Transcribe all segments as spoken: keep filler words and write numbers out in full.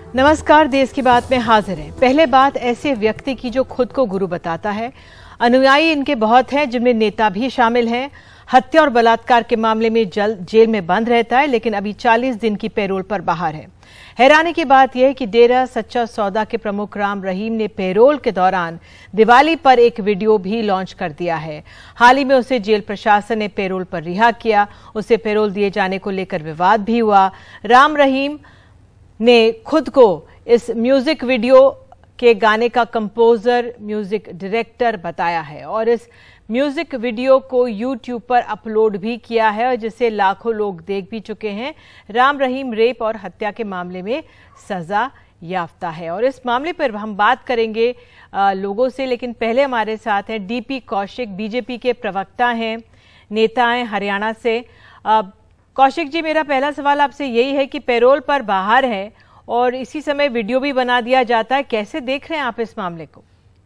नमस्कार, देश की बात में हाजिर हैं। पहले बात ऐसे व्यक्ति की जो खुद को गुरु बताता है। अनुयायी इनके बहुत हैं, जिनमें नेता भी शामिल हैं। हत्या और बलात्कार के मामले में जल जेल में बंद रहता है, लेकिन अभी चालीस दिन की पैरोल पर बाहर है। हैरानी की बात यह है कि डेरा सच्चा सौदा के प्रमुख राम रहीम ने पैरोल के दौरान दिवाली पर एक वीडियो भी लॉन्च कर दिया है। हाल ही में उसे जेल प्रशासन ने पैरोल पर रिहा किया। उसे पैरोल दिए जाने को लेकर विवाद भी हुआ। राम रहीम ने खुद को इस म्यूजिक वीडियो के गाने का कंपोजर, म्यूजिक डायरेक्टर बताया है और इस म्यूजिक वीडियो को यूट्यूब पर अपलोड भी किया है और जिसे लाखों लोग देख भी चुके हैं। राम रहीम रेप और हत्या के मामले में सजा याफ्ता है और इस मामले पर हम बात करेंगे आ, लोगों से, लेकिन पहले हमारे साथ हैं डीपी कौशिक, बीजेपी के प्रवक्ता हैं, नेता हैं हरियाणा से। आ, कौशिक जी, मेरा पहला सवाल आपसे यही है कि पैरोल पर बाहर है और इसी समय वीडियो भी बना दिया जाता है, कैसे देख रहे हैं आप इस मामले को?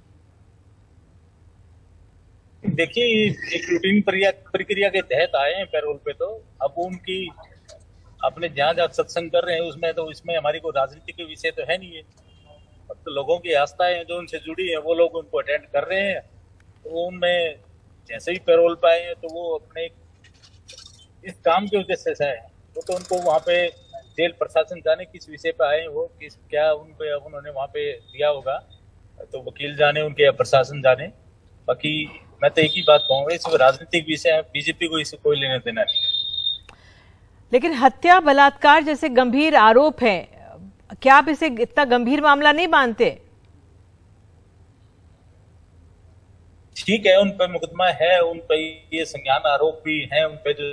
देखिए, एक रूटीन प्रक्रिया के तहत आए हैं पैरोल पे, तो अब उनकी अपने जहाँ जहाँ सत्संग कर रहे हैं उसमें, तो इसमें हमारी कोई राजनीति के विषय तो है नहीं है। अब तो लोगों की आस्थाएं जो उनसे जुड़ी है वो लोग उनको अटेंड कर रहे हैं। तो उनमें जैसे ही पैरोल पे आए हैं तो वो अपने इस काम के उद्देश्य से है, वो तो उनको वहाँ पे जेल प्रशासन जाने किस विषय पे आए हैं, वो किस क्या उन पे उन्होंने वहाँ पे दिया होगा, तो वकील जाने उनके या प्रशासन जाने। बाकी मैं तो एक ही बात कहूँगा, इसमें राजनीतिक विषय है, बीजेपी को इससे कोई लेना देना नहीं है। लेकिन हत्या बलात्कार जैसे गंभीर आरोप है, क्या आप इसे इतना गंभीर मामला नहीं मानते? ठीक है, उन पर मुकदमा है, उन पर ये संज्ञान आरोप भी है, उन पे जो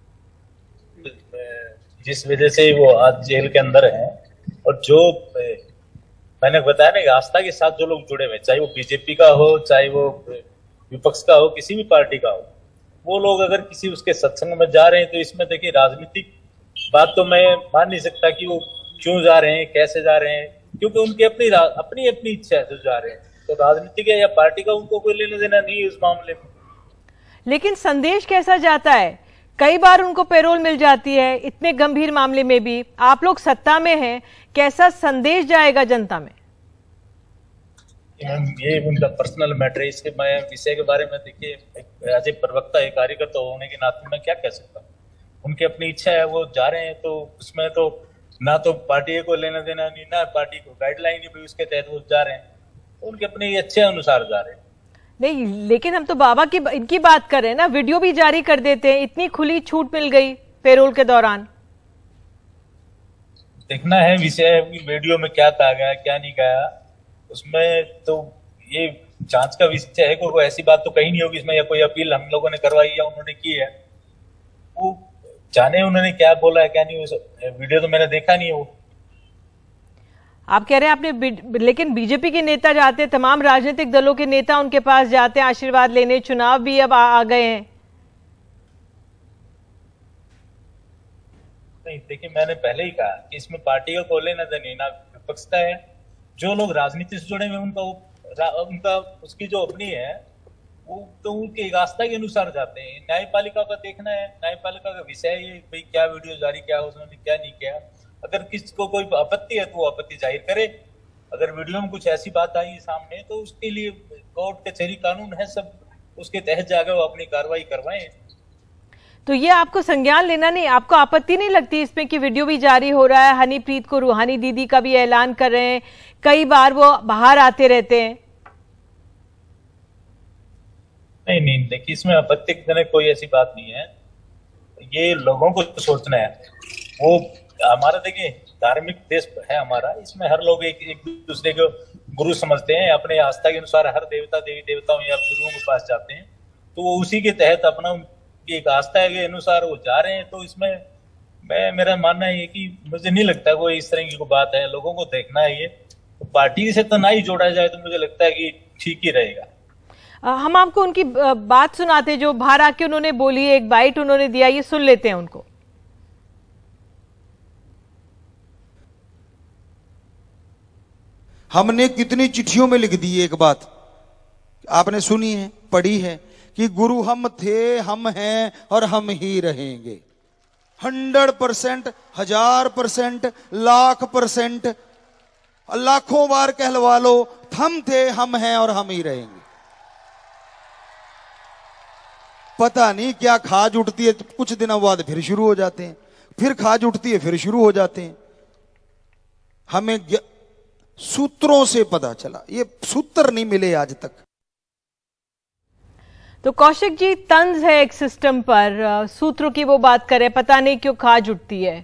जिस वजह से वो आज जेल के अंदर है। और जो मैंने बताया ना, आस्था के साथ जो लोग जुड़े हुए, चाहे वो बीजेपी का हो, चाहे वो विपक्ष का हो, किसी भी पार्टी का हो, वो लोग अगर किसी उसके सत्संग में जा रहे हैं तो इसमें देखिए राजनीतिक बात तो मैं मान नहीं सकता कि वो क्यों जा रहे हैं, कैसे जा रहे हैं, क्योंकि उनकी अपनी अपनी अपनी इच्छा है जो जा रहे हैं। तो राजनीतिक है या पार्टी का उनको कोई लेना देना नहीं है उस मामले में। लेकिन संदेश कैसा जाता है? कई बार उनको पैरोल मिल जाती है, इतने गंभीर मामले में भी। आप लोग सत्ता में हैं, कैसा संदेश जाएगा जनता में? ये उनका पर्सनल मैटर है, इसके विषय के बारे में देखिए एज ए प्रवक्ता, एक कार्यकर्ता होने के नाते मैं क्या कह सकता हूँ। उनकी अपनी इच्छा है, वो जा रहे हैं, तो उसमें तो ना तो पार्टी को लेना देना नहीं, ना पार्टी को गाइडलाइन भी उसके तहत वो जा रहे हैं, तो उनके अपने इच्छे अनुसार जा रहे हैं। नहीं, लेकिन हम तो बाबा की इनकी बात कर रहे हैं ना, वीडियो भी जारी कर देते हैं, इतनी खुली छूट मिल गई पैरोल के दौरान। देखना है विषय, वीडियो में क्या कहा गया क्या नहीं कहा, उसमें तो ये जांच का विषय है। कोई ऐसी बात तो कहीं नहीं होगी इसमें, या कोई अपील हम लोगों ने करवाई या उन्होंने की है, वो जाने उन्होंने क्या बोला है क्या नहीं। वीडियो तो मैंने देखा नहीं है। वो आप कह रहे हैं आपने, लेकिन बीजेपी के नेता जाते हैं, तमाम राजनीतिक दलों के नेता उनके पास जाते हैं आशीर्वाद लेने, चुनाव भी अब आ, आ गए हैं। नहीं, देखिए मैंने पहले ही कहा कि इसमें पार्टियों को लेना देना ना विपक्ष का है। जो लोग राजनीति से जुड़े हुए उनका उनका उसकी जो अपनी है वो तो उनके आस्था के अनुसार जाते हैं। न्यायपालिका का देखना है, न्यायपालिका का विषय है भाई क्या वीडियो जारी किया उसने, क्या नहीं किया। अगर किसको कोई आपत्ति है तो वो आपत्ति जाहिर करे। अगर वीडियो में कुछ ऐसी बात आई सामने तो उसके लिए कोर्ट कचहरी कानून है, सब उसके तहत जाकर वो अपनी कार्रवाई करवाएं। तो ये आपको संज्ञान लेना नहीं, आपको आपत्ति नहीं लगती इसमें कि वीडियो भी जारी हो रहा है? हनीप्रीत को रूहानी दीदी का भी ऐलान कर रहे हैं, कई बार वो बाहर आते रहते हैं। नहीं नहीं, देखिए इसमें आपत्ति की कोई ऐसी बात नहीं है, ये लोगों को सोचना है। वो हमारा देखिए धार्मिक देश है हमारा, इसमें हर लोग एक एक दूसरे को गुरु समझते हैं, अपने आस्था के अनुसार हर देवता देवी देवताओं या गुरुओं के पास जाते हैं, तो वो उसी के तहत अपना एक आस्था के अनुसार वो जा रहे हैं। तो इसमें मैं मेरा मानना है कि मुझे नहीं लगता कोई इस तरह की कोई बात है। लोगों को देखना है, ये तो पार्टी से तो ना ही जोड़ा जाए तो मुझे लगता है कि ठीक ही रहेगा। आ, हम आपको उनकी बात सुनाते जो बाहर आके उन्होंने बोली, एक बाइट उन्होंने दिया, ये सुन लेते हैं उनको। हमने कितनी चिट्ठियों में लिख दी एक बात, आपने सुनी है, पढ़ी है कि गुरु हम थे, हम हैं और हम ही रहेंगे। हंड्रेड परसेंट, हजार परसेंट, लाख परसेंट और लाखों बार कहलवा लो, हम थे, हम हैं और हम ही रहेंगे। पता नहीं क्या खाज उठती है, कुछ दिनों बाद फिर शुरू हो जाते हैं, फिर खाज उठती है, फिर शुरू हो जाते हैं। हमें सूत्रों से पता चला, ये सूत्र नहीं मिले आज तक। तो कौशिक जी, तंज है एक सिस्टम पर, सूत्रों की वो बात करें, पता नहीं क्यों खाज उठती है।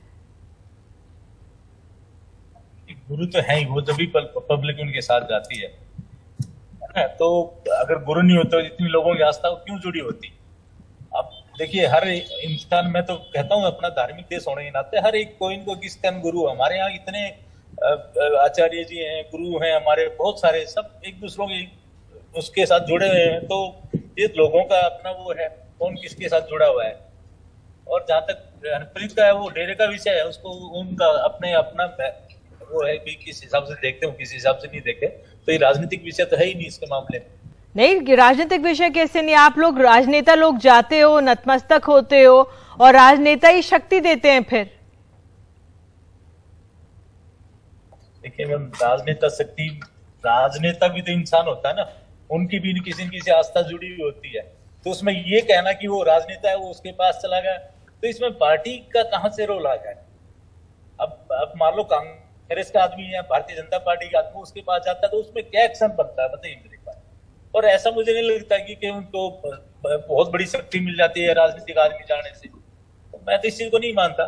गुरु तो है ही, वो जब भी पब्लिक उनके साथ जाती है, तो अगर गुरु नहीं होते इतनी लोगों की आस्था क्यों जुड़ी होती। अब देखिए, हर इंसान, मैं तो कहता हूँ अपना धार्मिक देश होने के नाते हर एक कोई इनको किस टाइम गुरु। हमारे यहाँ इतने आचार्य जी हैं, गुरु हैं हमारे बहुत सारे, सब एक दूसरों की उसके साथ जुड़े हुए हैं। तो ये लोगों का अपना वो है, कौन किसके साथ जुड़ा हुआ है। और जहाँ तक हरप्रीत का है, वो डेरे का विषय है, उसको उनका अपने अपना वो है कि किस हिसाब से देखते हो, किस हिसाब से नहीं देखते। तो ये राजनीतिक विषय तो है ही नहीं इसके मामले में। नहीं, राजनीतिक विषय कैसे नहीं, आप लोग राजनेता लोग जाते हो, नतमस्तक होते हो और राजनेता ही शक्ति देते हैं फिर। देखिए मैम, राजनेता शक्ति, राजनेता भी तो इंसान होता है ना, उनकी भी किसी न किसी आस्था जुड़ी हुई होती है। तो उसमें ये कहना कि वो राजनेता है, वो उसके पास चला गया, तो इसमें पार्टी का कहां से रोल आ गया। अब अब मान लो कांग्रेस का आदमी है, भारतीय जनता पार्टी का आदमी उसके पास जाता है, तो उसमें क्या एक्शन बनता है बताइए मेरे पास। और ऐसा मुझे नहीं लगता कि, कि उनको बहुत बड़ी शक्ति मिल जाती है राजनीतिक आदमी जाने से। तो मैं तो इस चीज को नहीं मानता।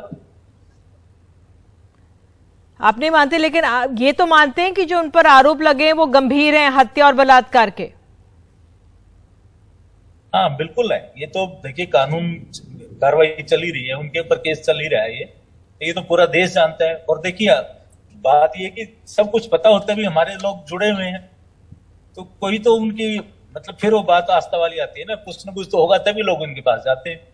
आप नहीं मानते, लेकिन ये तो मानते हैं कि जो उन पर आरोप लगे हैं वो गंभीर हैं, हत्या और बलात्कार के। हाँ बिल्कुल है, ये तो देखिए कानून कार्रवाई चल ही रही है, उनके ऊपर केस चल ही रहा है। ये ये तो पूरा देश जानता है। और देखिए बात ये कि सब कुछ पता होता भी हमारे लोग जुड़े हुए हैं, तो कोई तो उनकी मतलब फिर वो बात आस्था वाली आती है ना, कुछ न कुछ तो होगा तभी लोग उनके पास जाते हैं।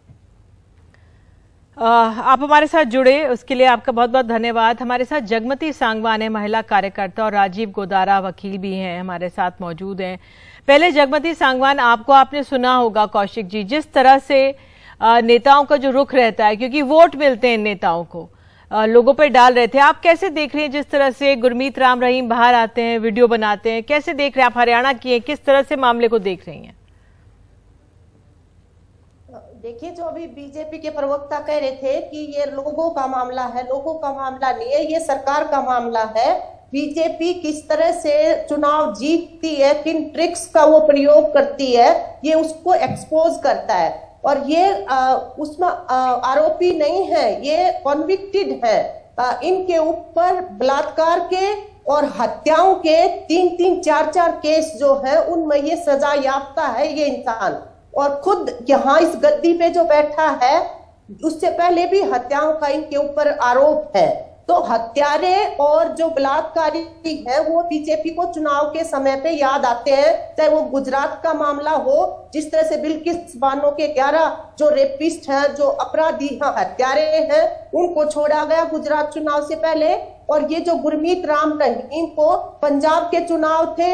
आप हमारे साथ जुड़े उसके लिए आपका बहुत बहुत धन्यवाद। हमारे साथ जगमती सांगवान है, महिला कार्यकर्ता, और राजीव गोदारा वकील भी हैं, हमारे साथ मौजूद हैं। पहले जगमती सांगवान, आपको आपने सुना होगा कौशिक जी, जिस तरह से नेताओं का जो रुख रहता है, क्योंकि वोट मिलते हैं नेताओं को, लोगों पर डाल रहे थे, आप कैसे देख रहे हैं जिस तरह से गुरमीत राम रहीम बाहर आते हैं, वीडियो बनाते हैं, कैसे देख रहे हैं आप? हरियाणा की हैं, किस तरह से मामले को देख रही हैं? देखिए, जो अभी बीजेपी के प्रवक्ता कह रहे थे कि ये लोगों का मामला है, लोगों का मामला नहीं है, ये सरकार का मामला है। बीजेपी किस तरह से चुनाव जीतती है, किन ट्रिक्स का वो प्रयोग करती है, ये उसको एक्सपोज करता है। और ये आ, उसमें आ, आरोपी नहीं है, ये कॉन्विक्टेड है। आ, इनके ऊपर बलात्कार के और हत्याओं के तीन तीन चार चार केस जो है, उनमें ये सजा याफ्ता है ये इंसान। और खुद यहाँ इस गद्दी पे जो बैठा है, उससे पहले भी हत्याओं का इनके ऊपर आरोप है। तो हत्यारे और जो बलात्कारी है वो बीजेपी को चुनाव के समय पे याद आते हैं, चाहे वो गुजरात का मामला हो, जिस तरह से बिल्किस बानो के ग्यारह जो रेपिस्ट हैं, जो अपराधी हैं, हत्यारे हैं, उनको छोड़ा गया गुजरात चुनाव से पहले। और ये जो गुरमीत राम रहीम को पंजाब के चुनाव थे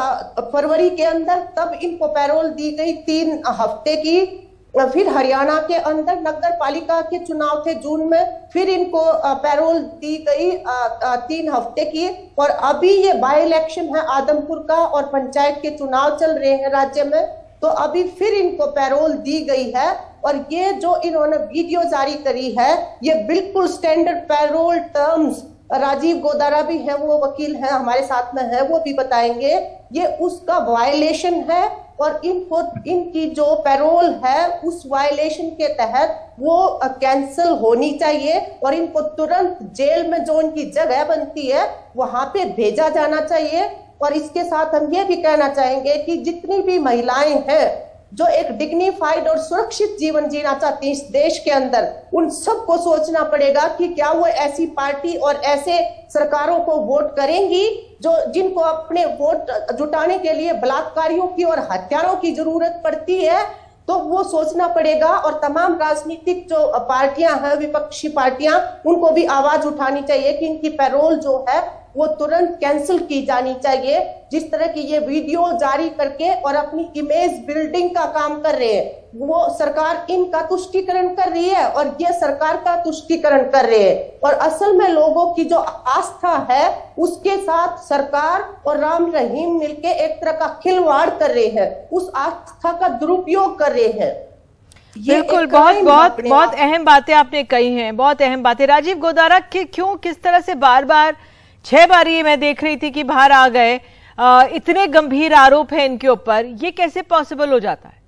फरवरी के अंदर, तब इनको पैरोल दी गई तीन हफ्ते की। फिर हरियाणा के अंदर नगर पालिका के चुनाव थे जून में, फिर इनको पैरोल दी गई तीन हफ्ते की। और अभी ये बाई इलेक्शन है आदमपुर का, और पंचायत के चुनाव चल रहे हैं राज्य में, तो अभी फिर इनको पैरोल दी गई है। और ये जो इन्होंने वीडियो जारी करी है, ये बिल्कुल standard parole terms, Rajiv Godara भी है, वो वकील हैं हमारे साथ में है, वो भी बताएंगे, ये उसका वायलेशन है। और इनको इनकी जो पैरोल है उस वायलेशन के तहत वो कैंसिल होनी चाहिए, और इनको तुरंत जेल में जो इनकी जगह बनती है वहां पे भेजा जाना चाहिए। और इसके साथ हम ये भी कहना चाहेंगे कि जितनी भी महिलाएं हैं जो एक डिग्निफाइड और सुरक्षित जीवन जीना चाहती हैं इस देश के अंदर, उन सबको सोचना पड़ेगा कि क्या वो ऐसी पार्टी और ऐसे सरकारों को वोट करेंगी जो जिनको अपने वोट जुटाने के लिए बलात्कारियों की और हत्यारों की जरूरत पड़ती है। तो वो सोचना पड़ेगा। और तमाम राजनीतिक जो पार्टियां हैं, विपक्षी पार्टियां, उनको भी आवाज उठानी चाहिए कि इनकी पैरोल जो है वो तुरंत कैंसिल की जानी चाहिए। जिस तरह की ये वीडियो जारी करके और अपनी इमेज बिल्डिंग का काम कर रहे हैं, वो सरकार इनका तुष्टीकरण कर रही है और ये सरकार का तुष्टीकरण कर रहे हैं। और असल में लोगों की जो आस्था है उसके साथ सरकार और राम रहीम मिलके एक तरह का खिलवाड़ कर रहे हैं, उस आस्था का दुरुपयोग कर रहे हैं। बिल्कुल, बहुत बहुत बहुत अहम बातें आपने कही हैं, बहुत अहम बातें। राजीव गोदारा कि क्यों किस तरह से बार बार छह बार ये मैं देख रही थी कि बाहर आ गए, आ, इतने गंभीर आरोप हैं इनके ऊपर, ये कैसे पॉसिबल हो जाता है?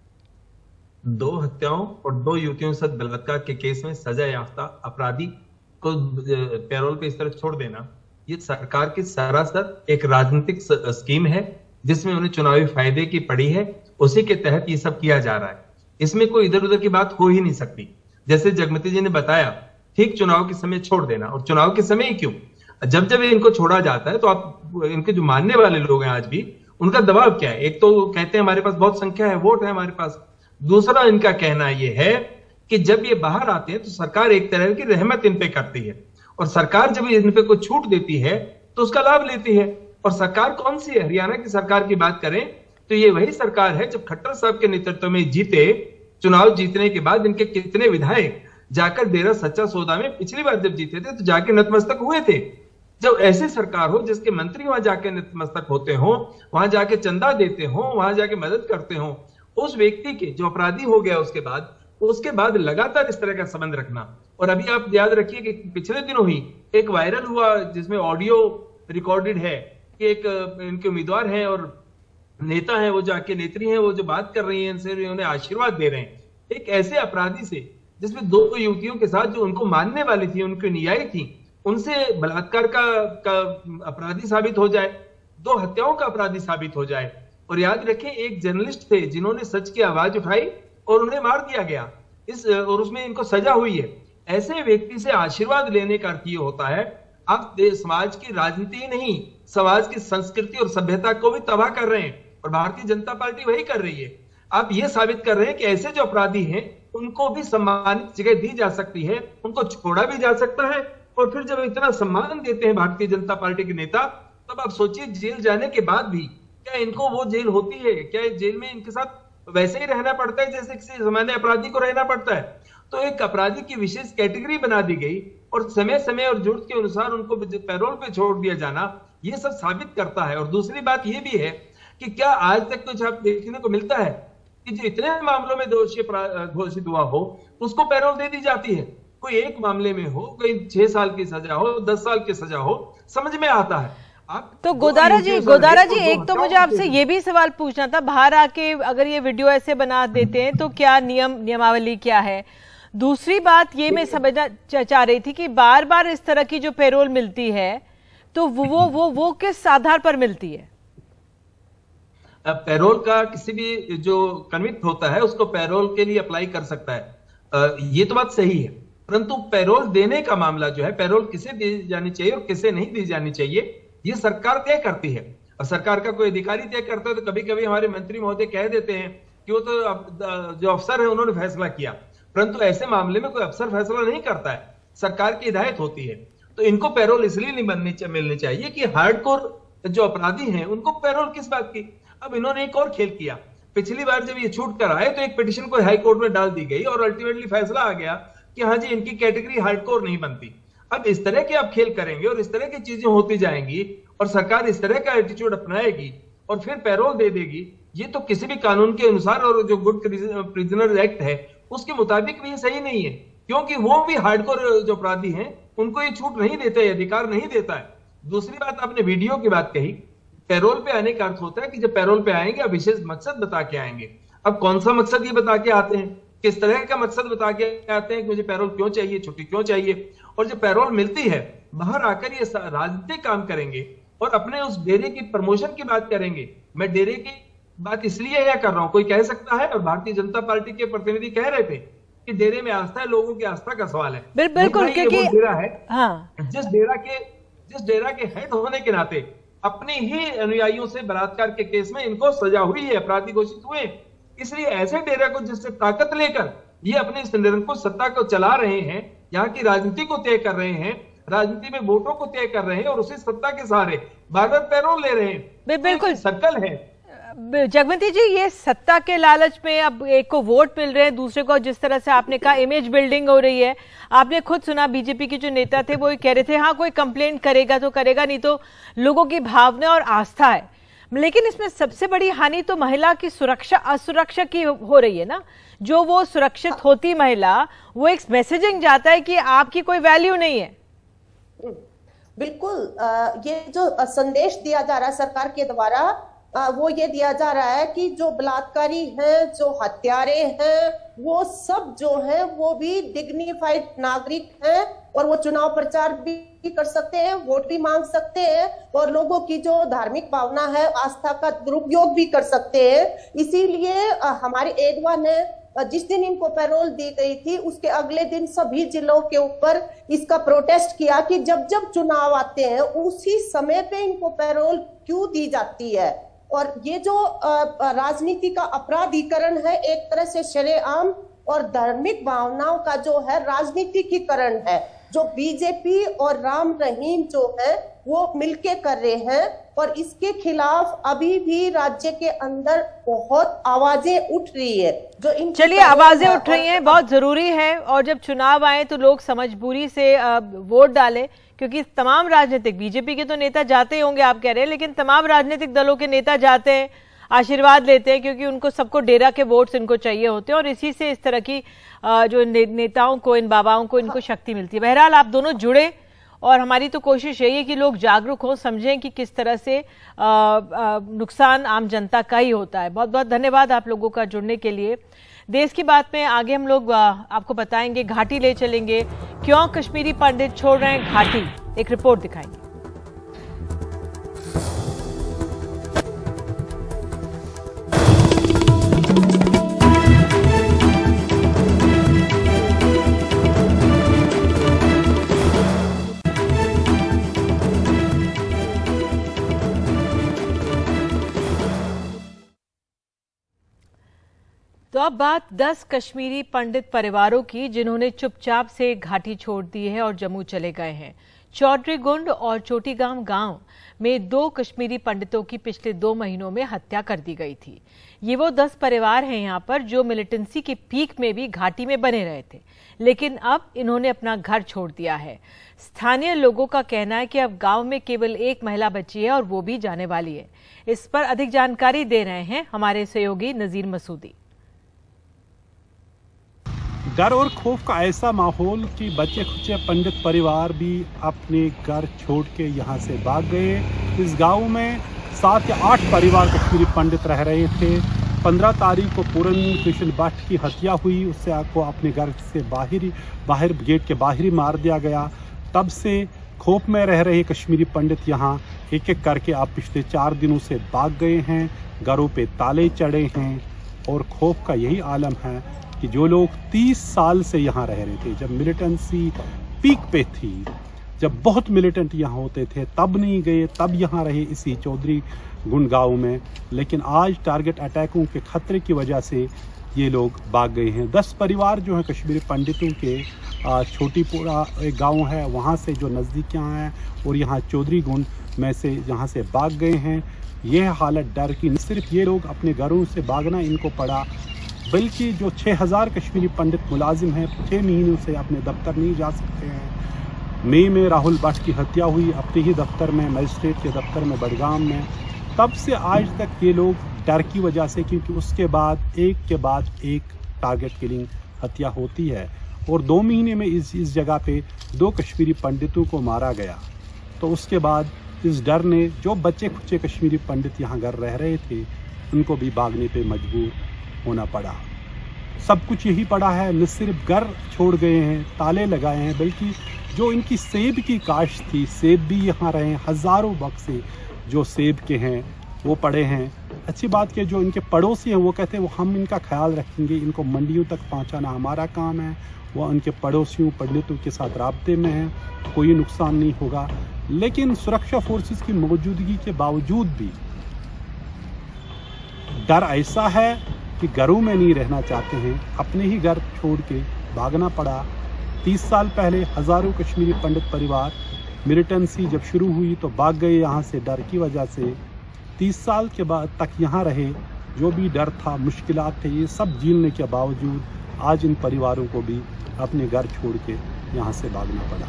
दो हत्याओं और दो युवतियों के साथ बलात्कार के केस में सजा याफ्ता अपराधी को पैरोल पे इस तरह छोड़ देना, ये सरकार की सरासर एक राजनीतिक स्कीम है जिसमें उन्हें चुनावी फायदे की पड़ी है, उसी के तहत ये सब किया जा रहा है। इसमें कोई इधर उधर की बात हो ही नहीं सकती। जैसे जगमती जी ने बताया, ठीक चुनाव के समय छोड़ देना, और चुनाव के समय ही क्यों, जब जब इनको छोड़ा जाता है तो आप इनके जो मानने वाले लोग हैं आज भी, उनका दबाव क्या है? एक तो कहते हैं हमारे पास बहुत संख्या है, वोट है हमारे पास। दूसरा इनका कहना यह है कि जब ये बाहर आते हैं तो सरकार एक तरह की रहमत इन पे करती है, और सरकार जब इन पे कोई छूट देती है तो उसका लाभ लेती है। और सरकार कौन सी है? हरियाणा की सरकार की बात करें तो ये वही सरकार है जब खट्टर साहब के नेतृत्व में जीते, चुनाव जीतने के बाद इनके कितने विधायक जाकर डेरा सच्चा सौदा में पिछली बार जब जीते थे तो जाके नतमस्तक हुए थे। जब ऐसी सरकार हो जिसके मंत्री वहां जाके नतमस्तक होते हो, वहां जाके चंदा देते हो, वहां जाके मदद करते हो, उस व्यक्ति के जो अपराधी हो गया उसके बाद उसके बाद लगातार इस तरह का संबंध रखना। और अभी आप याद रखिए कि पिछले दिनों ही एक वायरल हुआ जिसमें ऑडियो रिकॉर्डेड है कि एक इनके उम्मीदवार हैं और नेता हैं, वो जाके नेत्री हैं, वो जो बात कर रही हैं इनसे, उन्हें आशीर्वाद दे रहे हैं। एक ऐसे अपराधी से जिसमें दो युवतियों के साथ जो उनको मानने वाली थी, उनकी न्यायी थी, उनसे बलात्कार का, का अपराधी साबित हो जाए, दो हत्याओं का अपराधी साबित हो जाए। और याद रखें एक जर्नलिस्ट थे जिन्होंने सच की आवाज उठाई और उन्हें मार दिया गया, इस और उसमें इनको सजा हुई है। ऐसे व्यक्ति से आशीर्वाद लेने का अर्थ ये होता है आप समाज की राजनीति ही नहीं, समाज की संस्कृति और सभ्यता को भी तबाह कर रहे हैं, और भारतीय जनता पार्टी वही कर रही है। आप ये साबित कर रहे हैं कि ऐसे जो अपराधी हैं उनको भी सम्मानित जगह दी जा सकती है, उनको छोड़ा भी जा सकता है। और फिर जब इतना सम्मान देते हैं भारतीय जनता पार्टी के नेता, तब आप सोचिए जेल जाने के बाद भी क्या इनको वो जेल होती है? क्या जेल में इनके साथ वैसे ही रहना पड़ता है जैसे किसी सामान्य अपराधी को रहना पड़ता है? तो एक अपराधी की विशेष कैटेगरी बना दी गई और समय समय और जरूरत के अनुसार उनको पैरोल पे छोड़ दिया जाना, ये सब साबित करता है। और दूसरी बात ये भी है कि क्या आज तक कुछ आप देखने को मिलता है कि जो इतने मामलों में दोषी घोषित हुआ हो उसको पैरोल दे दी जाती है? कोई एक मामले में हो, कोई छह साल की सजा हो, दस साल की सजा हो, समझ में आता है। आप तो गोदारा जी गोदारा जी एक तो मुझे आपसे ये भी सवाल पूछना था, बाहर आके अगर ये वीडियो ऐसे बना देते हैं तो क्या नियम नियमावली क्या है? दूसरी बात ये मैं समझना चाह रही थी कि बार बार इस तरह की जो पैरोल मिलती है तो वो वो वो, वो किस आधार पर मिलती है? पैरोल का किसी भी जो कन्विक्ट होता है उसको पैरोल के लिए अप्लाई कर सकता है, ये तो बात सही है। परंतु पैरोल देने का मामला जो है, पैरोल किसे दी जानी चाहिए और किसे नहीं दी जानी चाहिए, ये सरकार तय करती है। और सरकार का कोई अधिकारी तय करता है तो कभी कभी हमारे मंत्री महोदय कह देते हैं कि वो तो जो अफसर है उन्होंने फैसला किया, परंतु ऐसे मामले में कोई अफसर फैसला नहीं करता है, सरकार की हिदायत होती है। तो इनको पैरोल इसलिए नहीं बननी मिलनी चाहिए कि हार्डकोर जो अपराधी हैं उनको पैरोल किस बात की। अब इन्होंने एक और खेल किया, पिछली बार जब ये छूट कर आए तो एक पिटीशन को हाई कोर्ट में डाल दी गई और अल्टीमेटली फैसला आ गया कि हाँ जी इनकी कैटेगरी हार्डकोर नहीं बनती। अब इस तरह के आप खेल करेंगे और इस तरह की चीजें होती जाएंगी और सरकार इस तरह का एटीट्यूड अपनाएगी और फिर पैरोल दे देगी, ये तो किसी भी कानून के अनुसार और जो गुड प्रिजनर एक्ट है उसके मुताबिक भी सही नहीं है, क्योंकि वो भी हार्डकोर जो अपराधी हैं उनको ये छूट नहीं देता है, अधिकार नहीं देता है। दूसरी बात, आपने वीडियो की बात कही, पैरोल पे आने का अर्थ होता है कि जब पैरोल पे आएंगे अब विशेष मकसद बता के आएंगे। अब कौन सा मकसद ये बता के आते हैं, किस तरह का मकसद बता के आते हैं कि मुझे पैरोल क्यों चाहिए, छुट्टी क्यों चाहिए? और जब पैरोल मिलती है बाहर आकर ये राजनीतिक काम करेंगे और अपने उस डेरे की प्रमोशन की बात करेंगे। मैं डेरे की बात इसलिए यह कर रहा हूं, कोई कह सकता है, और भारतीय जनता पार्टी के प्रतिनिधि कह रहे थे कि डेरे में आस्था है, लोगों की आस्था का सवाल है। बिल्कुल, क्योंकि डेरा है हाँ। जिस डेरा के जिस डेरा के हेड होने के नाते अपने ही अनुयायियों से बलात्कार के केस में इनको सजा हुई है, अपराधी घोषित हुए, इसलिए ऐसे डेरा को जिससे ताकत लेकर ये अपने इस निरंकुश सत्ता को चला रहे हैं, यहाँ की राजनीति को तय कर रहे हैं, राजनीति में वोटों को तय कर रहे हैं और उसी सत्ता के सहारे बार बार पैरोल ले रहे हैं। बिल्कुल सर्कल है। जगवंती जी, ये सत्ता के लालच में अब एक को वोट मिल रहे हैं, दूसरे को जिस तरह से आपने कहा इमेज बिल्डिंग हो रही है। आपने खुद सुना बीजेपी के जो नेता थे वो कह रहे थे हाँ कोई कंप्लेंट करेगा तो करेगा, नहीं तो लोगों की भावना और आस्था है। लेकिन इसमें सबसे बड़ी हानि तो महिला की सुरक्षा असुरक्षा की हो रही है ना। जो वो सुरक्षित होती महिला, वो एक मैसेजिंग जाता है कि आपकी कोई वैल्यू नहीं है। बिल्कुल, ये जो संदेश दिया जा रहा है सरकार के द्वारा, वो ये दिया जा रहा है कि जो बलात्कारी हैं, जो हत्यारे हैं, वो सब जो हैं वो भी डिग्निफाइड नागरिक हैं और वो चुनाव प्रचार भी कर सकते हैं, वोट भी मांग सकते हैं और लोगों की जो धार्मिक भावना है, आस्था का दुरुपयोग भी कर सकते हैं। इसीलिए हमारे एडवा ने जिस दिन इनको पैरोल दी गई थी उसके अगले दिन सभी जिलों के ऊपर इसका प्रोटेस्ट किया कि जब जब चुनाव आते हैं उसी समय पे इनको पैरोल क्यों दी जाती है। और ये जो राजनीति का अपराधीकरण है, एक तरह से शरेआम और धार्मिक भावनाओं का जो है राजनीतिकीकरण है, जो बीजेपी और राम रहीम जो है वो मिलके कर रहे हैं और इसके खिलाफ अभी भी राज्य के अंदर बहुत आवाजें उठ रही है। जो इन चलिए आवाजें उठ रही हैं, बहुत जरूरी है। और जब चुनाव आए तो लोग समझबूरी से वोट डालें, क्योंकि तमाम राजनीतिक, बीजेपी के तो नेता जाते होंगे आप कह रहे हैं, लेकिन तमाम राजनीतिक दलों के नेता जाते हैं, आशीर्वाद लेते हैं, क्योंकि उनको सबको डेरा के वोट्स इनको चाहिए होते हैं और इसी से इस तरह की जो ने, नेताओं को, इन बाबाओं को इनको शक्ति मिलती है। बहरहाल आप दोनों जुड़े और हमारी तो कोशिश यही है कि लोग जागरूक हों, समझें कि किस तरह से आ, आ, नुकसान आम जनता का ही होता है। बहुत बहुत धन्यवाद आप लोगों का जुड़ने के लिए। देश की बात में आगे हम लोग आपको बताएंगे, घाटी ले चलेंगे, क्यों कश्मीरी पंडित छोड़ रहे हैं घाटी, एक रिपोर्ट दिखाएंगे। तो अब बात दस कश्मीरी पंडित परिवारों की, जिन्होंने चुपचाप से घाटी छोड़ दी है और जम्मू चले गए हैं। चौधरी गुंड और चोटीगांव गांव में दो कश्मीरी पंडितों की पिछले दो महीनों में हत्या कर दी गई थी। ये वो दस परिवार हैं यहाँ पर जो मिलिटेंसी की पीक में भी घाटी में बने रहे थे, लेकिन अब इन्होंने अपना घर छोड़ दिया है। स्थानीय लोगों का कहना है कि अब गांव में केवल एक महिला बची है और वो भी जाने वाली है। इस पर अधिक जानकारी दे रहे हैं हमारे सहयोगी नजीर मसूदी। डर और खौफ का ऐसा माहौल कि बच्चे खुचे पंडित परिवार भी अपने घर छोड़ के यहाँ से भाग गए। इस गांव में सात या आठ परिवार कश्मीरी पंडित रह रहे थे। पंद्रह तारीख को पूरन कृष्ण भट्ट की हत्या हुई, उससे आपको अपने घर से बाहर बाहर गेट के बाहर ही मार दिया गया। तब से खौफ में रह रहे कश्मीरी पंडित यहाँ एक एक करके आप पिछले चार दिनों से भाग गए हैं। घरों पे ताले चढ़े हैं और खौफ का यही आलम है कि जो लोग तीस साल से यहाँ रह रहे थे, जब मिलिटेंसी पीक पे थी, जब बहुत मिलिटेंट यहाँ होते थे, तब नहीं गए, तब यहाँ रहे इसी चौधरी गुंड गांव में। लेकिन आज टारगेट अटैकों के खतरे की वजह से ये लोग भाग गए हैं। दस परिवार जो हैं कश्मीरी पंडितों के, छोटीपुरा एक गांव है वहाँ से जो नज़दीक यहाँ हैं, और यहाँ चौधरी गुंड में से यहाँ से भाग गए हैं। यह हालत डर की, न सिर्फ ये लोग अपने घरों से भागना इनको पड़ा, बल्कि जो छः हज़ार कश्मीरी पंडित मुलाजिम हैं, छः महीनों से अपने दफ्तर नहीं जा सकते हैं। मई में राहुल भट्ट की हत्या हुई अपने ही दफ्तर में, मजिस्ट्रेट के दफ्तर में बडगाम में। तब से आज तक ये लोग डर की वजह से, क्योंकि उसके बाद एक के बाद एक टारगेट किलिंग हत्या होती है और दो महीने में इस इस जगह पे दो कश्मीरी पंडितों को मारा गया। तो उसके बाद इस डर ने जो बच्चे खुच्चे कश्मीरी पंडित यहाँ घर रह रहे थे, उनको भी भागने पे मजबूर होना पड़ा। सब कुछ यही पड़ा है, न सिर्फ घर छोड़ गए हैं, ताले लगाए हैं, बल्कि जो इनकी सेब की काश्त थी, सेब भी यहाँ रहे हैं। हज़ारों बक्से जो सेब के हैं वो पड़े हैं। अच्छी बात कि जो इनके पड़ोसी हैं वो कहते हैं वो हम इनका ख्याल रखेंगे, इनको मंडियों तक पहुँचाना हमारा काम है। वो उनके पड़ोसियों पंडितों के साथ राब्ते में हैं, कोई नुकसान नहीं होगा। लेकिन सुरक्षा फोर्सेस की मौजूदगी के बावजूद भी डर ऐसा है कि घरों में नहीं रहना चाहते हैं, अपने ही घर छोड़ के भागना पड़ा। तीस साल पहले हजारों कश्मीरी पंडित परिवार मिलिटेंसी जब शुरू हुई तो भाग गए यहाँ से डर की वजह से। तीस साल के बाद तक यहाँ रहे, जो भी डर था, मुश्किलात थे, ये सब झेलने के बावजूद आज इन परिवारों को भी अपने घर छोड़ के यहाँ से भागना पड़ा।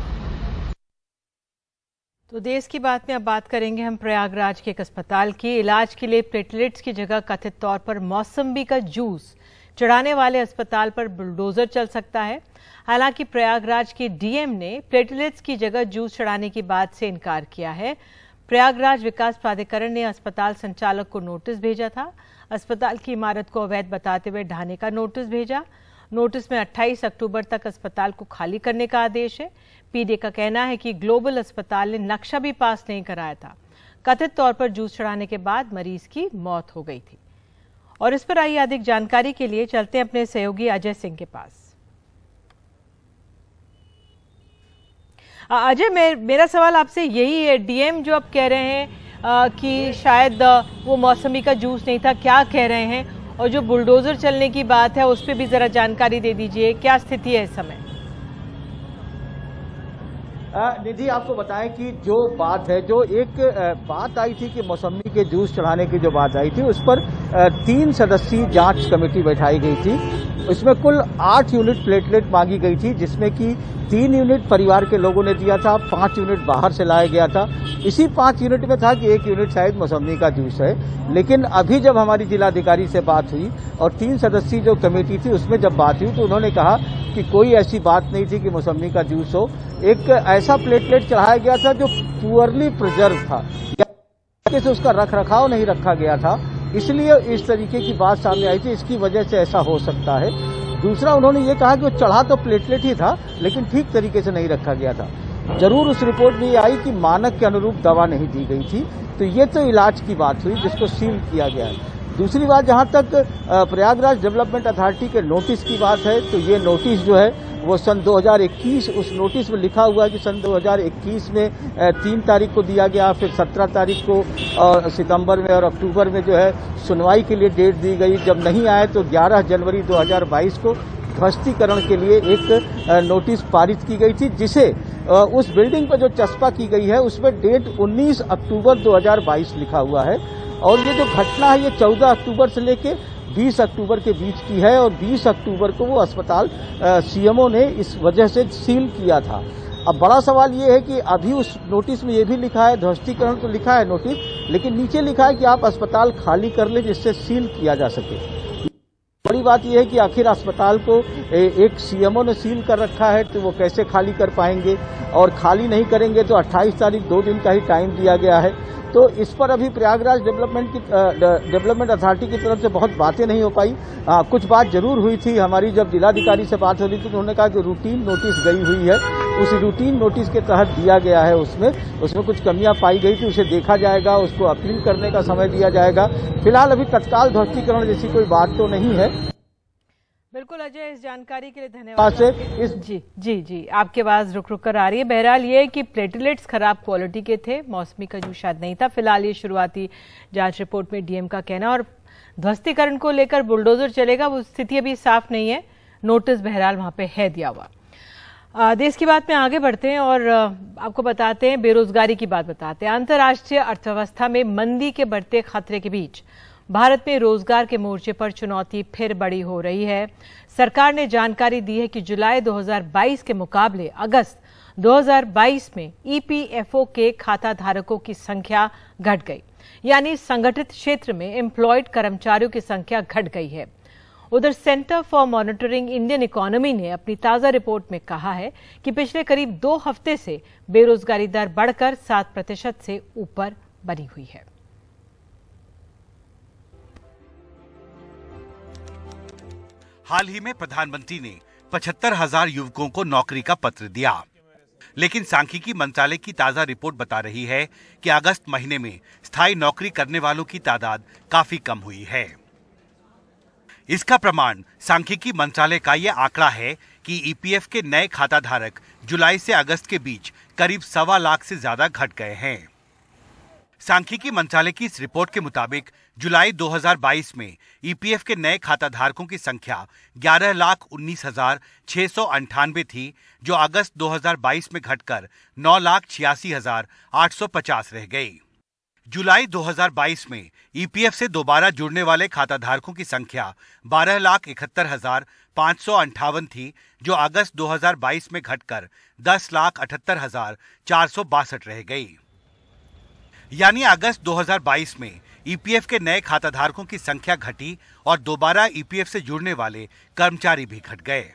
तो देश की बात में अब बात करेंगे हम प्रयागराज के एक अस्पताल की। इलाज के लिए प्लेटलेट्स की जगह कथित तौर पर मौसम्बी का जूस चढ़ाने वाले अस्पताल पर बुलडोजर चल सकता है। हालांकि प्रयागराज के डीएम ने प्लेटलेट्स की जगह जूस चढ़ाने की बात से इनकार किया है। प्रयागराज विकास प्राधिकरण ने अस्पताल संचालक को नोटिस भेजा था। अस्पताल की इमारत को अवैध बताते हुए ढहाने का नोटिस भेजा। नोटिस में अट्ठाईस अक्टूबर तक अस्पताल को खाली करने का आदेश है। पीडे का कहना है कि ग्लोबल अस्पताल ने नक्शा भी पास नहीं कराया था। कथित तौर पर जूस चढ़ाने के बाद मरीज की मौत हो गई थी। और इस पर आई अधिक जानकारी के लिए चलते हैं अपने सहयोगी अजय सिंह के पास। अजय, मेरा सवाल आपसे यही है, डीएम जो अब कह रहे हैं आ, कि शायद वो मौसमी का जूस नहीं था, क्या कह रहे हैं? और जो बुलडोजर चलने की बात है उस पर भी जरा जानकारी दे दीजिए, क्या स्थिति है इस समय? निधि, आपको बताएं कि जो बात है, जो एक बात आई थी कि मौसमी के जूस चढ़ाने की जो बात आई थी, उस पर तीन सदस्यीय जांच कमेटी बैठाई गई थी। उसमें कुल आठ यूनिट प्लेटलेट मांगी गई थी, जिसमें कि तीन यूनिट परिवार के लोगों ने दिया था, पांच यूनिट बाहर से लाया गया था। इसी पांच यूनिट में था कि एक यूनिट शायद मौसमी का जूस है। लेकिन अभी जब हमारी जिलाधिकारी से बात हुई और तीन सदस्यीय जो कमेटी थी उसमें जब बात हुई तो उन्होंने कहा कि कोई ऐसी बात नहीं थी कि मौसमी का जूस हो। एक ऐसा प्लेटलेट चढ़ाया गया था जो पुअरली प्रिजर्व था, या से उसका रख रखाव नहीं रखा गया था, इसलिए इस तरीके की बात सामने आई थी। इसकी वजह से ऐसा हो सकता है। दूसरा, उन्होंने ये कहा कि वो चढ़ा तो प्लेटलेट ही था लेकिन ठीक तरीके से नहीं रखा गया था। जरूर उस रिपोर्ट में ये आई कि मानक के अनुरूप दवा नहीं दी गई थी। तो ये तो इलाज की बात हुई जिसको सील किया गया है। दूसरी बात, जहां तक प्रयागराज डेवलपमेंट अथॉरिटी के नोटिस की बात है, तो ये नोटिस जो है वो सन दो हज़ार इक्कीस, उस नोटिस में लिखा हुआ है कि सन दो हज़ार इक्कीस में तीन तारीख को दिया गया, फिर सत्रह तारीख को और सितंबर में और अक्टूबर में जो है सुनवाई के लिए डेट दी गई। जब नहीं आए तो ग्यारह जनवरी दो हज़ार बाईस को ध्वस्तीकरण के लिए एक नोटिस पारित की गई थी, जिसे उस बिल्डिंग पर जो चस्पा की गई है उसमें डेट उन्नीस अक्टूबर दो हज़ार बाईस लिखा हुआ है। और ये जो घटना है ये चौदह अक्टूबर से लेके बीस अक्टूबर के बीच की है और बीस अक्टूबर को वो अस्पताल सीएमओ ने इस वजह से सील किया था। अब बड़ा सवाल ये है कि अभी उस नोटिस में ये भी लिखा है, ध्वस्तीकरण तो लिखा है नोटिस, लेकिन नीचे लिखा है कि आप अस्पताल खाली कर ले जिससे सील किया जा सके। बड़ी बात यह है कि आखिर अस्पताल को एक सीएमओ ने सील कर रखा है, तो वो कैसे खाली कर पाएंगे? और खाली नहीं करेंगे तो अट्ठाईस तारीख दो दिन का ही टाइम दिया गया है। तो इस पर अभी प्रयागराज डेवलपमेंट की डेवलपमेंट अथॉरिटी की तरफ से बहुत बातें नहीं हो पाई। आ, कुछ बात जरूर हुई थी। हमारी जब जिलाधिकारी से बात हो रही थी तो उन्होंने कहा कि रूटीन नोटिस गई हुई है, उस रूटीन नोटिस के तहत दिया गया है। उसमें उसमें कुछ कमियां पाई गई थी, उसे देखा जाएगा, उसको अपील करने का समय दिया जाएगा। फिलहाल अभी तत्काल ध्वस्तीकरण जैसी कोई बात तो नहीं है। बिल्कुल अजय, इस जानकारी के लिए धन्यवाद। इस... जी जी जी आपके आवाज रुक रुक कर आ रही है। बहरहाल ये कि प्लेटलेट्स खराब क्वालिटी के थे, मौसमी का जूस शायद नहीं था। फिलहाल ये शुरुआती जांच रिपोर्ट में डीएम का कहना। और ध्वस्तीकरण को लेकर बुलडोजर चलेगा वो स्थिति अभी साफ नहीं है। नोटिस बहरहाल वहां पे है दिया हुआ। देश की बात में आगे बढ़ते हैं और आपको बताते हैं, बेरोजगारी की बात बताते हैं। अंतर्राष्ट्रीय अर्थव्यवस्था में मंदी के बढ़ते खतरे के बीच भारत में रोजगार के मोर्चे पर चुनौती फिर बड़ी हो रही है। सरकार ने जानकारी दी है कि जुलाई दो हज़ार बाईस के मुकाबले अगस्त दो हज़ार बाईस में ईपीएफओ के खाता धारकों की संख्या घट गई, यानी संगठित क्षेत्र में एम्प्लॉयड कर्मचारियों की संख्या घट गई है। उधर centre for monitoring Indian economy ने अपनी ताजा रिपोर्ट में कहा है कि पिछले करीब दो हफ्ते से बेरोजगारी दर बढ़कर सात प्रतिशत से ऊपर बनी हुई है। हाल ही में प्रधानमंत्री ने पचहत्तर हजार युवकों को नौकरी का पत्र दिया, लेकिन सांख्यिकी मंत्रालय की ताजा रिपोर्ट बता रही है कि अगस्त महीने में स्थायी नौकरी करने वालों की तादाद काफी कम हुई है। इसका प्रमाण सांख्यिकी मंत्रालय का यह आंकड़ा है कि ईपीएफ के नए खाता धारक जुलाई से अगस्त के बीच करीब सवा लाख से ज्यादा घट गए हैं। सांख्यिकी मंत्रालय की इस रिपोर्ट के मुताबिक जुलाई दो हज़ार बाईस में ईपीएफ के नए खाता धारकों की संख्या ग्यारह लाख उन्नीस हजार छह सौ अंठानवे थी, जो अगस्त दो हज़ार बाईस में घटकर नौ लाख छियासी हजार आठ सौ पचास रह गई। जुलाई दो हज़ार बाईस में ईपीएफ से दोबारा जुड़ने वाले खाता धारकों की संख्या बारह लाख इकहत्तर हजार पाँच सौ अंठावन थी, जो अगस्त दो हज़ार बाईस में घटकर दस लाख अठहत्तर हजार चार सौ बासठ रह गई। यानी अगस्त दो हज़ार बाईस में ईपीएफ के नए खाता धारकों की संख्या घटी और दोबारा ईपीएफ से जुड़ने वाले कर्मचारी भी घट गए।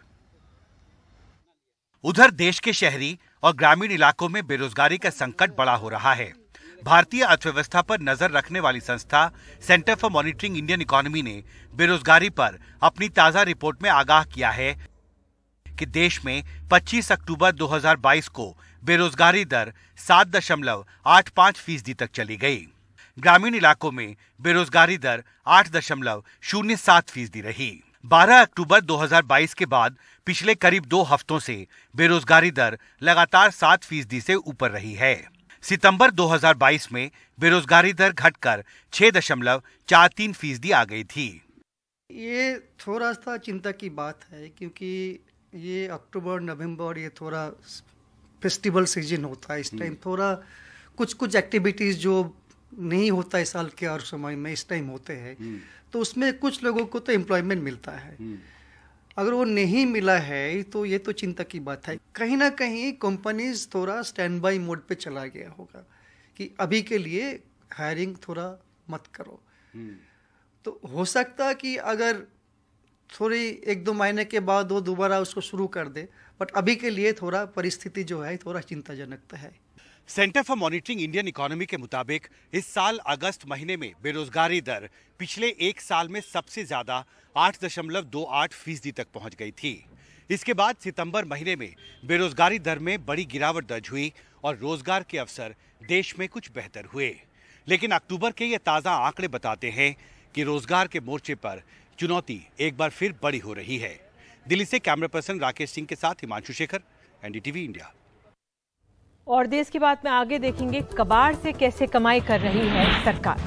उधर देश के शहरी और ग्रामीण इलाकों में बेरोजगारी का संकट बड़ा हो रहा है। भारतीय अर्थव्यवस्था पर नजर रखने वाली संस्था centre for monitoring Indian economy ने बेरोजगारी पर अपनी ताजा रिपोर्ट में आगाह किया है कि देश में पच्चीस अक्टूबर दो हज़ार बाईस को बेरोजगारी दर सात दशमलव आठ पाँच फीसदी तक चली गई। ग्रामीण इलाकों में बेरोजगारी दर आठ दशमलव शून्य सात फीसदी रही। बारह अक्टूबर दो हज़ार बाईस के बाद पिछले करीब दो हफ्तों से बेरोजगारी दर लगातार सात फीसदी से ऊपर रही है। सितंबर दो हज़ार बाईस में बेरोजगारी दर घटकर छह दशमलव चार तीन फीसदी आ गई थी। ये थोड़ा सा चिंता की बात है, क्योंकि ये अक्टूबर नवंबर ये थोड़ा फेस्टिवल सीजन होता है। इस टाइम थोड़ा कुछ कुछ एक्टिविटीज जो नहीं होता है साल के और समय में इस टाइम होते हैं, तो उसमें कुछ लोगों को तो एम्प्लॉयमेंट मिलता है। अगर वो नहीं मिला है तो ये तो चिंता की बात है। कहीं ना कहीं कंपनीज थोड़ा स्टैंड बाय मोड पे चला गया होगा कि अभी के लिए हायरिंग थोड़ा मत करो। तो हो सकता है कि अगर थोड़ी एक दो महीने के बाद वो दोबारा उसको शुरू कर दे, बट अभी के लिए थोड़ा परिस्थिति जो है थोड़ा चिंताजनक है। Centre for monitoring Indian economy के मुताबिक इस साल अगस्त महीने में बेरोजगारी दर पिछले एक साल में सबसे ज्यादा आठ दशमलव दो आठ फीसदी तक पहुंच गई थी। इसके बाद सितंबर महीने में बेरोजगारी दर में बड़ी गिरावट दर्ज हुई और रोजगार के अवसर देश में कुछ बेहतर हुए। लेकिन अक्टूबर के ये ताजा आंकड़े बताते हैं कि रोजगार के मोर्चे पर चुनौती एक बार फिर बड़ी हो रही है। दिल्ली से कैमरा पर्सन राकेश सिंह के साथ हिमांशु शेखर, एनडीटीवी इंडिया। और देश की बात में आगे देखेंगे, कबाड़ से कैसे कमाई कर रही है सरकार।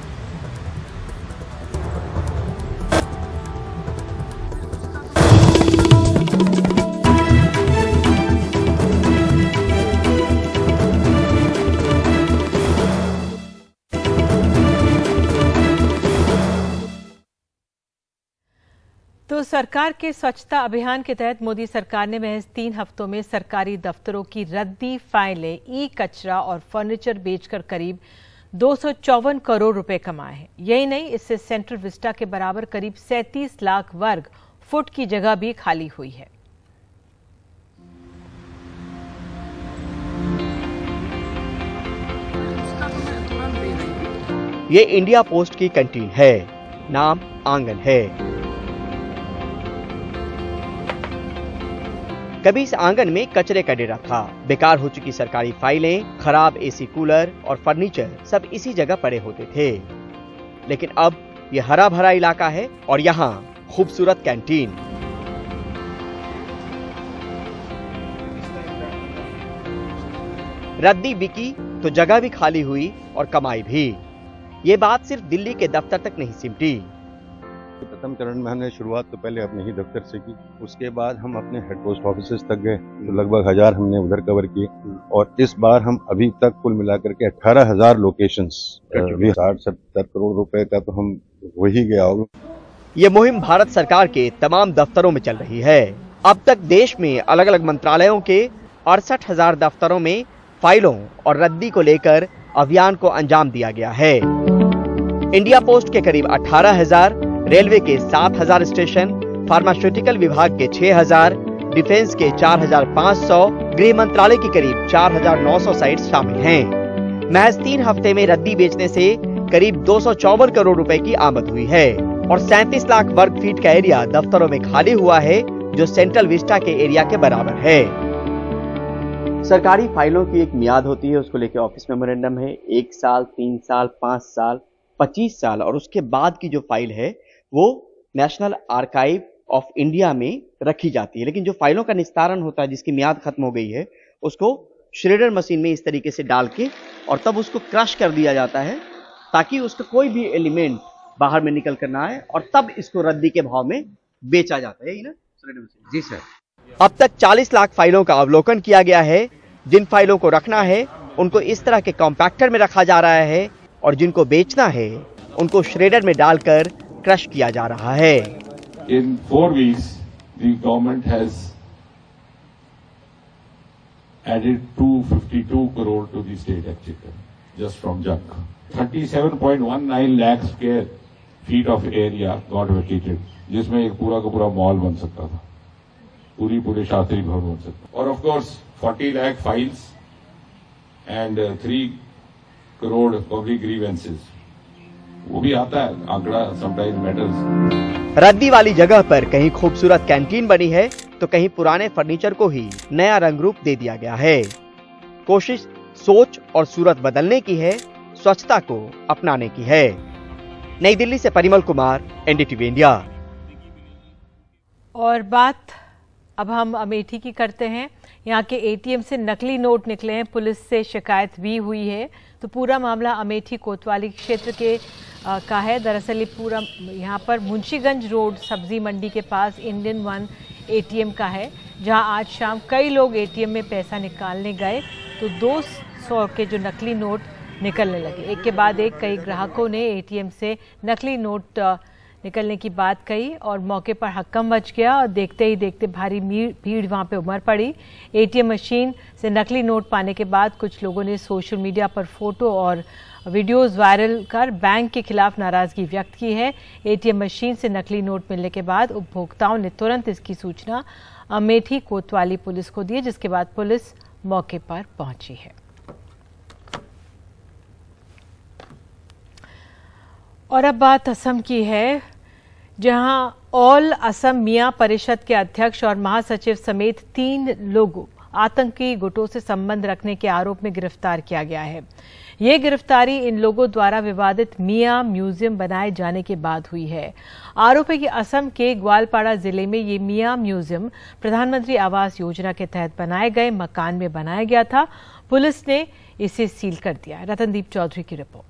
तो सरकार के स्वच्छता अभियान के तहत मोदी सरकार ने महज तीन हफ्तों में सरकारी दफ्तरों की रद्दी फाइलें, ई कचरा और फर्नीचर बेचकर करीब दो सौ चौवन करोड़ रुपए कमाए हैं। यही नहीं, इससे सेंट्रल विस्टा के बराबर करीब सैंतीस लाख वर्ग फुट की जगह भी खाली हुई है। ये इंडिया पोस्ट की कैंटीन है, नाम आंगन है। कभी इस आंगन में कचरे का डेरा था। बेकार हो चुकी सरकारी फाइलें, खराब एसी कूलर और फर्नीचर सब इसी जगह पड़े होते थे। लेकिन अब ये हरा भरा इलाका है और यहाँ खूबसूरत कैंटीन। रद्दी बिकी तो जगह भी खाली हुई और कमाई भी। ये बात सिर्फ दिल्ली के दफ्तर तक नहीं सिमटी। प्रथम चरण में हमने शुरुआत तो पहले अपने ही दफ्तर से की, उसके बाद हम अपने हेड पोस्ट ऑफिसेस तक गए, तो लगभग हजार हमने उधर कवर किए। और इस बार हम अभी तक कुल मिलाकर के अठारह हजार लोकेशंस, साठ सत्तर करोड़ रुपए का तो हम हो ही गया होगा। ये मुहिम भारत सरकार के तमाम दफ्तरों में चल रही है। अब तक देश में अलग अलग मंत्रालयों के अड़सठ हजार दफ्तरों में फाइलों और रद्दी को लेकर अभियान को अंजाम दिया गया है। इंडिया पोस्ट के करीब अठारह हजार, रेलवे के सात हजार स्टेशन, फार्मास्यूटिकल विभाग के छह हजार, डिफेंस के चार हजार पाँच सौ, गृह मंत्रालय की करीब चार हजार नौ सौ साइट्स शामिल हैं। महज तीन हफ्ते में रद्दी बेचने से करीब दो सौ चौवन करोड़ रुपए की आमद हुई है और सैंतीस लाख वर्ग फीट का एरिया दफ्तरों में खाली हुआ है, जो सेंट्रल विस्टा के एरिया के बराबर है। सरकारी फाइलों की एक मियाद होती है, उसको लेकर ऑफिस मेमोरेंडम है। एक साल, तीन साल, पांच साल, पच्चीस साल और उसके बाद की जो फाइल है वो नेशनल आर्काइव ऑफ इंडिया में रखी जाती है। लेकिन जो फाइलों का निस्तारण होता है, जिसकी मियाद खत्म हो गई है, उसको श्रेडर मशीन में इस तरीके से डाल के और तब उसको क्रश कर दिया जाता है ताकि उसका कोई भी एलिमेंट बाहर में निकल कर ना आए और तब इसको रद्दी के भाव में बेचा जाता है, यही ना? जी सर। अब तक चालीस लाख फाइलों का अवलोकन किया गया है। जिन फाइलों को रखना है उनको इस तरह के कॉम्पैक्टर में रखा जा रहा है और जिनको बेचना है उनको श्रेडर में डालकर क्रश किया जा रहा है। In four weeks, the government has added two hundred fifty-two crore to the state exchequer just from junk. thirty-seven point one nine lakh square feet of area got vacated, जिसमें एक पूरा का पूरा मॉल बन सकता था, पूरी पूरे शास्त्री भवन बन सकता। और of course forty lakh files and uh, three crore public grievances, वो भी आता है आंकड़ा, समटाइम्स मैटर्स। रद्दी वाली जगह पर कहीं खूबसूरत कैंटीन बनी है तो कहीं पुराने फर्नीचर को ही नया रंग रूप दे दिया गया है। कोशिश सोच और सूरत बदलने की है, स्वच्छता को अपनाने की है। नई दिल्ली से परिमल कुमार, एनडीटीवी इंडिया। और बात अब हम अमेठी की करते हैं। यहाँ के एटीएम से नकली नोट निकले हैं, पुलिस से शिकायत भी हुई है। तो पूरा मामला अमेठी कोतवाली क्षेत्र के आ, का है। दरअसल ये पूरा यहाँ पर मुंशीगंज रोड सब्जी मंडी के पास इंडियन वन एटीएम का है, जहाँ आज शाम कई लोग एटीएम में पैसा निकालने गए तो दो सौ के जो नकली नोट निकलने लगे। एक के बाद एक कई ग्राहकों ने एटीएम से नकली नोट निकलने की बात कही और मौके पर हक्कम मच गया और देखते ही देखते भारी भीड़ वहां पे उमड़ पड़ी। एटीएम मशीन से नकली नोट पाने के बाद कुछ लोगों ने सोशल मीडिया पर फोटो और वीडियोस वायरल कर बैंक के खिलाफ नाराजगी व्यक्त की है। एटीएम मशीन से नकली नोट मिलने के बाद उपभोक्ताओं ने तुरंत इसकी सूचना अमेठी कोतवाली पुलिस को दी, जिसके बाद पुलिस मौके पर पहुंची है। और अब बात असम की है, जहां ऑल असम मियां परिषद के अध्यक्ष और महासचिव समेत तीन लोगों आतंकी गुटों से संबंध रखने के आरोप में गिरफ्तार किया गया है। ये गिरफ्तारी इन लोगों द्वारा विवादित मियां म्यूजियम बनाए जाने के बाद हुई है। आरोप है कि असम के ग्वालपाड़ा जिले में ये मियां म्यूजियम प्रधानमंत्री आवास योजना के तहत बनाए गए मकान में बनाया गया था। पुलिस ने इसे सील कर दिया। रतनदीप चौधरी की रिपोर्ट।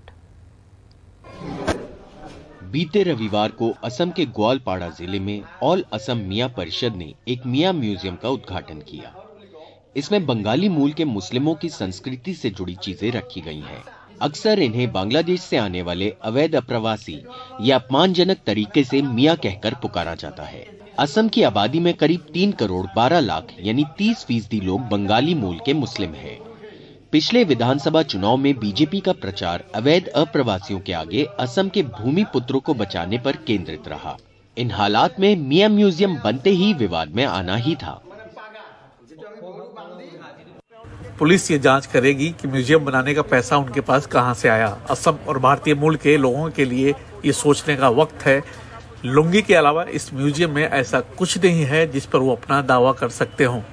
बीते रविवार को असम के ग्वालपाड़ा जिले में ऑल असम मियां परिषद ने एक मियां म्यूजियम का उद्घाटन किया। इसमें बंगाली मूल के मुस्लिमों की संस्कृति से जुड़ी चीजें रखी गई हैं। अक्सर इन्हें बांग्लादेश से आने वाले अवैध अप्रवासी या अपमानजनक तरीके से मियां कहकर पुकारा जाता है। असम की आबादी में करीब तीन करोड़ बारह लाख यानी तीस फीसदी लोग बंगाली मूल के मुस्लिम हैं। पिछले विधानसभा चुनाव में बीजेपी का प्रचार अवैध अप्रवासियों के आगे असम के भूमि पुत्रों को बचाने पर केंद्रित रहा। इन हालात में मियां म्यूजियम बनते ही विवाद में आना ही था। पुलिस ये जांच करेगी कि म्यूजियम बनाने का पैसा उनके पास कहां से आया। असम और भारतीय मूल के लोगों के लिए ये सोचने का वक्त है। लुंगी के अलावा इस म्यूजियम में ऐसा कुछ नहीं है जिस पर वो अपना दावा कर सकते हों।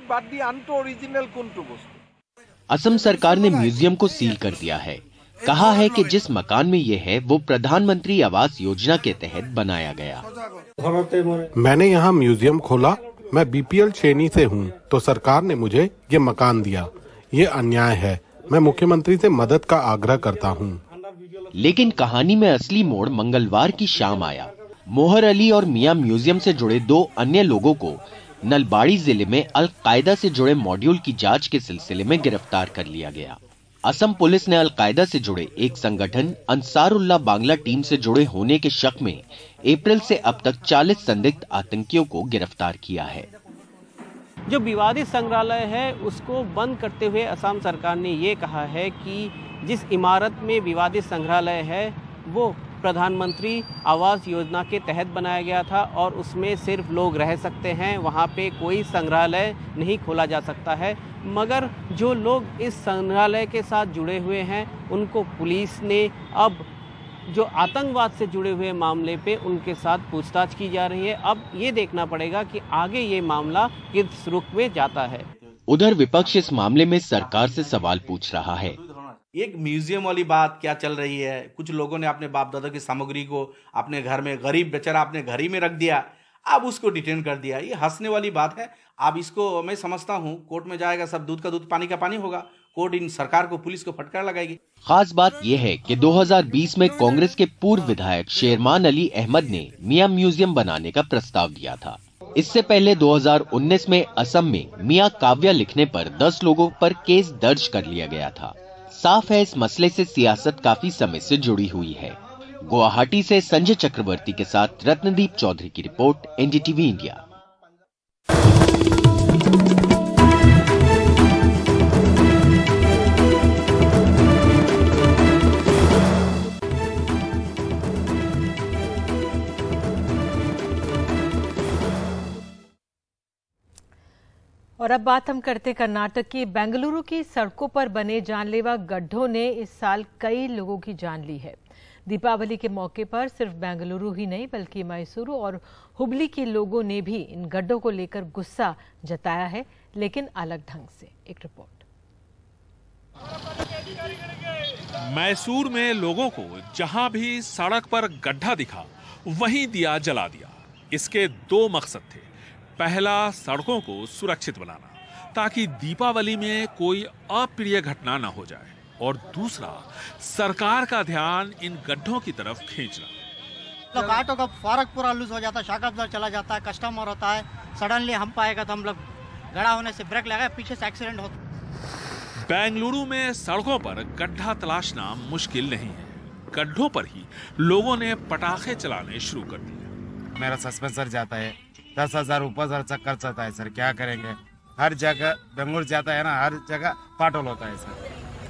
असम सरकार ने म्यूजियम को सील कर दिया है। कहा है कि जिस मकान में ये है वो प्रधानमंत्री आवास योजना के तहत बनाया गया। मैंने यहाँ म्यूजियम खोला, मैं बीपीएल श्रेणी से हूँ, तो सरकार ने मुझे ये मकान दिया। ये अन्याय है। मैं मुख्यमंत्री से मदद का आग्रह करता हूँ। लेकिन कहानी में असली मोड़ मंगलवार की शाम आया। मोहर अली और मियां म्यूजियम से जुड़े दो अन्य लोगों को नलबाड़ी जिले में अल-कायदा से जुड़े मॉड्यूल की जांच के सिलसिले में गिरफ्तार कर लिया गया। असम पुलिस ने अल-कायदा से जुड़े एक संगठन अंसारुल्लाह बांग्ला टीम से जुड़े होने के शक में अप्रैल से अब तक चालीस संदिग्ध आतंकियों को गिरफ्तार किया है। जो विवादित संग्रहालय है उसको बंद करते हुए असम सरकार ने ये कहा है कि जिस इमारत में विवादित संग्रहालय है वो प्रधानमंत्री आवास योजना के तहत बनाया गया था और उसमें सिर्फ लोग रह सकते हैं, वहाँ पे कोई संग्रहालय नहीं खोला जा सकता है। मगर जो लोग इस संग्रहालय के साथ जुड़े हुए हैं उनको पुलिस ने अब जो आतंकवाद से जुड़े हुए मामले पे उनके साथ पूछताछ की जा रही है। अब ये देखना पड़ेगा कि आगे ये मामला किस रुख में जाता है। उधर विपक्ष इस मामले में सरकार से सवाल पूछ रहा है। एक म्यूजियम वाली बात क्या चल रही है? कुछ लोगों ने अपने बाप दादा की सामग्री को अपने घर में, गरीब बेचारा अपने घर ही में रख दिया, अब उसको डिटेन कर दिया। ये हंसने वाली बात है। अब इसको मैं समझता हूँ कोर्ट में जाएगा, सब दूध का दूध पानी का पानी होगा। कोर्ट इन सरकार को, पुलिस को फटकार लगाएगी। खास बात यह है कि दो हज़ार बीस में कांग्रेस के पूर्व विधायक शेरमान अली अहमद ने मियां म्यूजियम बनाने का प्रस्ताव दिया था। इससे पहले दो हज़ार उन्नीस में असम में मियां काव्या लिखने पर दस लोगों पर केस दर्ज कर लिया गया था। साफ है इस मसले से सियासत काफी समय से जुड़ी हुई है। गुवाहाटी से संजय चक्रवर्ती के साथ रत्नदीप चौधरी की रिपोर्ट, एनडीटीवी इंडिया। और अब बात हम करते कर्नाटक की। बेंगलुरु की सड़कों पर बने जानलेवा गड्ढों ने इस साल कई लोगों की जान ली है। दीपावली के मौके पर सिर्फ बेंगलुरु ही नहीं बल्कि मैसूरू और हुबली के लोगों ने भी इन गड्ढों को लेकर गुस्सा जताया है, लेकिन अलग ढंग से। एक रिपोर्ट। मैसूर में लोगों को जहां भी सड़क पर गड्ढा दिखा वहीं दिया जला दिया। इसके दो मकसद थे। पहला, सड़कों को सुरक्षित बनाना ताकि दीपावली में कोई अप्रिय घटना न हो जाए, और दूसरा, सरकार का ध्यान इन गड्ढों की तरफ खींचना। लोग ऑटो का फारक पूरा लूज हो जाता है, शाकअब्जर चला जाता है, कस्टमर होता है, सडनली हम पाएगा तो हम लोग गड़ा होने से ब्रेक लगा, पीछे से एक्सीडेंट होता। बेंगलुरु में सड़कों पर गड्ढा तलाशना मुश्किल नहीं है। गड्ढों पर ही लोगों ने पटाखे चलाने शुरू कर दिए। मेरा सस्पेंसर जाता है, दस हजार ऊपर खर्च होता है सर, क्या करेंगे। हर जगह बेंगलुरु जाता है ना, हर जगह पाटोल होता है सर।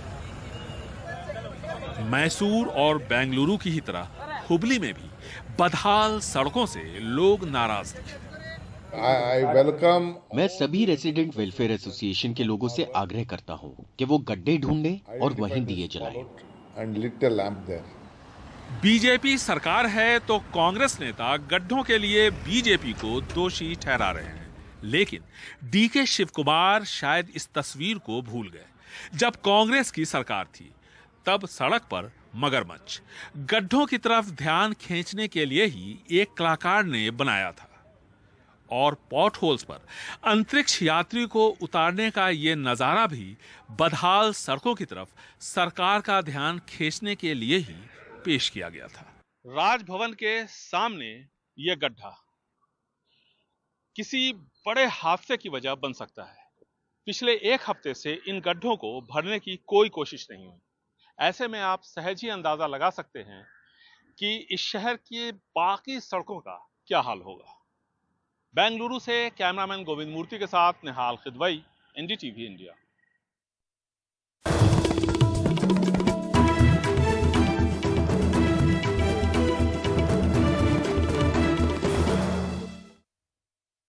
मैसूर और बेंगलुरु की ही तरह हुबली में भी बदहाल सड़कों से लोग नाराज थे। वेलकम मैं सभी रेसिडेंट वेलफेयर एसोसिएशन के लोगों से आग्रह करता हूं कि वो गड्ढे ढूंढें और वहीं दिए जलाएं। बीजेपी सरकार है तो कांग्रेस नेता गड्ढों के लिए बीजेपी को दोषी ठहरा रहे हैं, लेकिन डीके शिव कुमार शायद इस तस्वीर को भूल गए। जब कांग्रेस की सरकार थी तब सड़क पर मगरमच्छ गड्ढों की तरफ ध्यान खींचने के लिए ही एक कलाकार ने बनाया था, और पॉट होल्स पर अंतरिक्ष यात्री को उतारने का ये नजारा भी बदहाल सड़कों की तरफ सरकार का ध्यान खींचने के लिए ही पेश किया गया था। राजभवन के सामने यह गड्ढा किसी बड़े हादसे की वजह बन सकता है। पिछले एक हफ्ते से इन गड्ढों को भरने की कोई कोशिश नहीं हुई। ऐसे में आप सहज ही अंदाजा लगा सकते हैं कि इस शहर की बाकी सड़कों का क्या हाल होगा। बेंगलुरु से कैमरामैन गोविंद मूर्ति के साथ निहाल खिदवई, एनडीटीवी इंडिया।